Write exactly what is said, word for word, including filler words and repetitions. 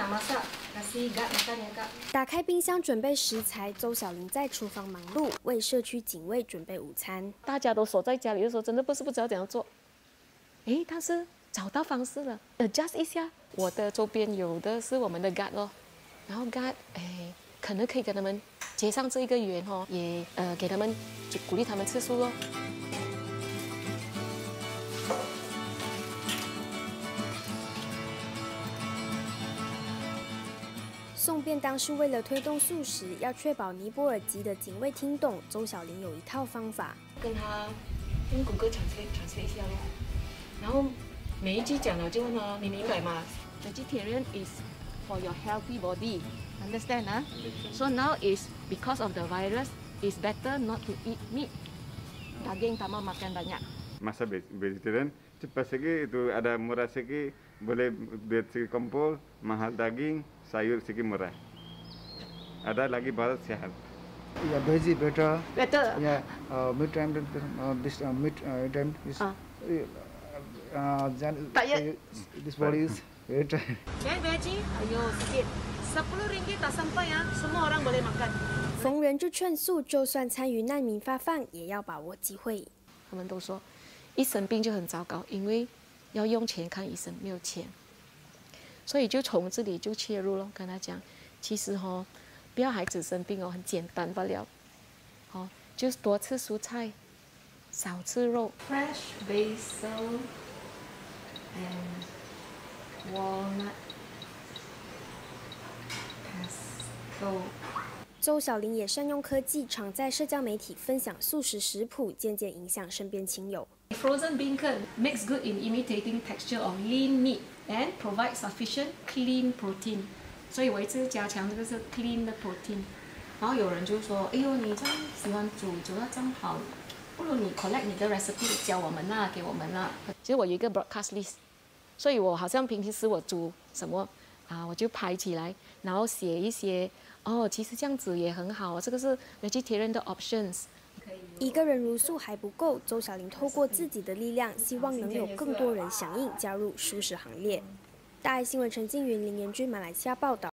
打开冰箱准备食材，周小玲在厨房忙碌，为社区警卫准备午餐。 大家都锁在家里的时候，真的不是不知道怎样做。诶，但是找到方式了 ，adjust 一下。我的周边有的是我们的 guard 咯，然后 guard 诶，可能可以跟他们接上这一个缘哦，也呃给他们就鼓励他们吃素咯。 送便当是为了推动素食，要确保尼泊尔籍的警卫听懂。周小玲有一套方法， 跟他用谷歌传传传传一下咯，然后每一句讲了就问他，你明白吗 ？Vegetarian is for your healthy body, understand 啊 ？So now is because of the virus, is better not to eat meat. Daging tambah makan banyak. Masa vegetarian cepat segi itu ada murah segi boleh duit segi kumpul mahal daging sayur segi murah ada lagi barat sehat. Yeah, veggie better. Better. Yeah, uh, meat time uh, this uh, meat uh, time is uh, uh, uh, this body is very tired. Yang veggie, ayo sikit. Sepuluh ringgit tak sampai ya, semua orang boleh makan. 逢人就劝素，就算参与难民发放，也要把握机会。 他们都说，一生病就很糟糕，因为要用钱看医生，没有钱，所以就从这里就切入了。跟他讲，其实哦，不要孩子生病哦，很简单罢了，哦，就是多吃蔬菜，少吃肉。Fresh basil and walnut pesto。 周小玲也善用科技，常在社交媒体分享素食食谱，渐渐影响身边亲友。 Frozen beancurd makes good in imitating texture of lean meat and provides sufficient clean protein。所以我一直加强这个是 clean 的 protein。然后有人就说：“哎呦，你这样喜欢煮，煮到这样好，不如你 collect 你的 recipe 教我们啦，给我们啦。”其实我有一个 broadcast list， 所以我好像平时我煮什么啊，我就拍起来，然后写一些。 哦，其实这样子也很好，这个是 vegetarian 的 options。 一个人茹素还不够，周小玲透过自己的力量，希望能有更多人响应加入素食行列。大爱新闻陈静云、林彦君，马来西亚报道。